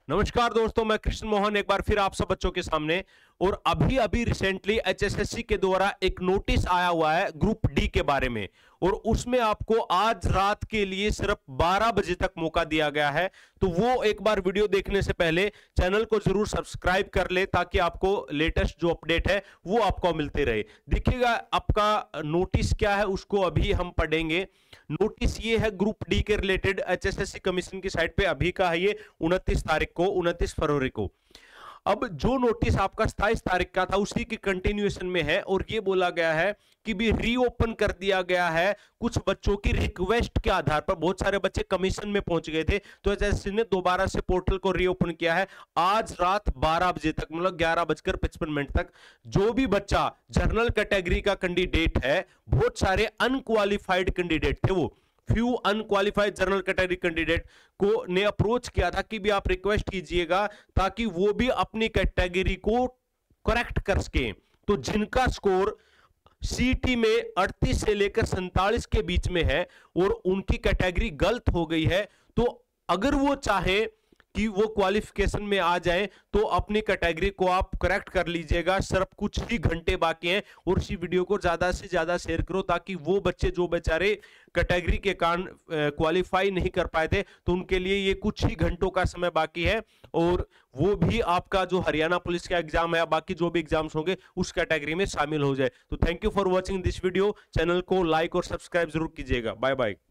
नमस्कार दोस्तों, मैं कृष्ण मोहन एक बार फिर आप सब बच्चों के सामने। और अभी अभी रिसेंटली एचएसएससी के द्वारा एक नोटिस आया हुआ है ग्रुप डी के बारे में, और उसमें आपको आज रात के लिए सिर्फ 12 बजे तक मौका दिया गया है। तो वो एक बार वीडियो देखने से पहले चैनल को जरूर सब्सक्राइब कर ले, ताकि आपको लेटेस्ट जो अपडेट है वो आपको मिलते रहे। देखिएगा आपका नोटिस क्या है, उसको अभी हम पढ़ेंगे। नोटिस ये है ग्रुप डी के रिलेटेड, एचएसएससी कमीशन की साइट पे अभी का है ये 29 तारीख को, 29 फरवरी को। अब जो नोटिस आपका 27 तारीख का था उसी की कंटिन्यूएशन में है, और ये बोला गया है कि भी रीओपन कर दिया गया है कुछ बच्चों की रिक्वेस्ट के आधार पर। बहुत सारे बच्चे कमीशन में पहुंच गए थे, तो एचएसएससी ने दोबारा से पोर्टल को रीओपन किया है आज रात 12 बजे तक, मतलब 11:55 तक। जो भी बच्चा जनरल कैटेगरी का कैंडिडेट है, बहुत सारे अनक्वालिफाइड कैंडिडेट थे, वो few unqualified general category candidate को ने अप्रोच किया था कि भी आप रिक्वेस्ट कीजिएगा ताकि वो भी अपनी कैटेगरी को करेक्ट कर सके। तो जिनका स्कोर सीटी में 38 से लेकर 47 के बीच में है और उनकी कैटेगरी गलत हो गई है, तो अगर वो चाहे कि वो क्वालिफिकेशन में आ जाए तो अपनी कैटेगरी को आप करेक्ट कर लीजिएगा। सिर्फ कुछ ही घंटे बाकी हैं, और इसी वीडियो को ज्यादा से ज्यादा शेयर करो ताकि वो बच्चे जो बेचारे कैटेगरी के कारण क्वालिफाई नहीं कर पाए थे, तो उनके लिए ये कुछ ही घंटों का समय बाकी है, और वो भी आपका जो हरियाणा पुलिस का एग्जाम है, बाकी जो भी एग्जाम्स होंगे उस कैटेगरी में शामिल हो जाए। तो thank you for watching this video. Channel को लाइक और सब्सक्राइब जरूर कीजिएगा। Bye bye.